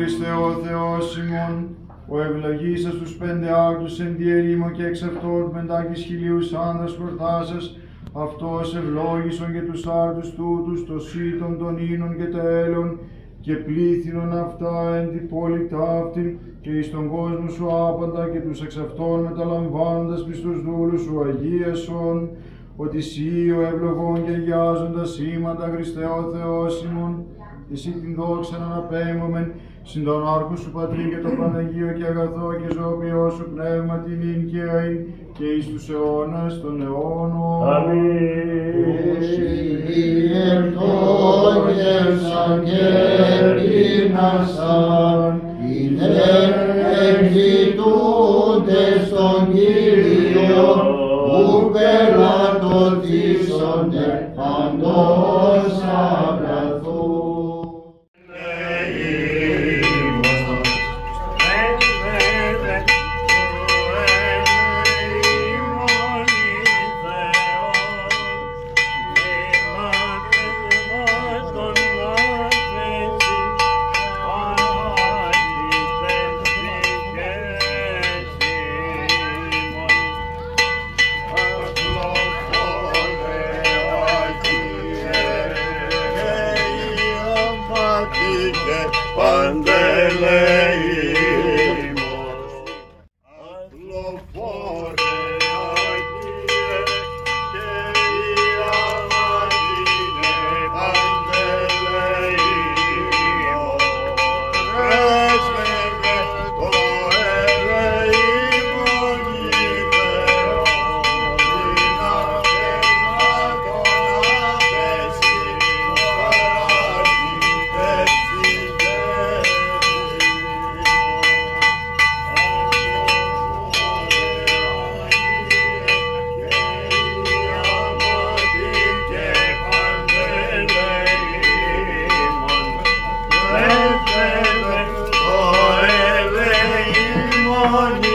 Χριστέ ο Θεός ημών, ο ευλογήσας τους 5 άρτους εν τη ερήμο και εξ αυτών 5.000 άνδρας χορτάσας, αυτός ευλόγησον και τους άρτους τούτους, το σύτον των ίνων και το έλεον, και πλήθυνον αυτά εν τη πόλη ταύτην, και εις τον κόσμο σου άπαντα, και τους εξ αυτών μεταλαμβάνοντας πιστούς δούλους σου αγίασον, ότι εσύ ο ευλογών και αγιάζοντας σήματα, Χριστέ ο Θεός ημών, εσύ την δόξα να αναπέμπομεν, συν τον άρκο σου Πατρί και το Παναγίο και αγαθό και ζωοποιό σου πνεύμα την ίν και αΐν και εις τους αιώνας των αιώνων. Αμήν. Διερτώγεσαν και πείνασαν, είδε εκζητούντες τον Κύριο, που πελατωθήσονται παντός αγαθού. Money.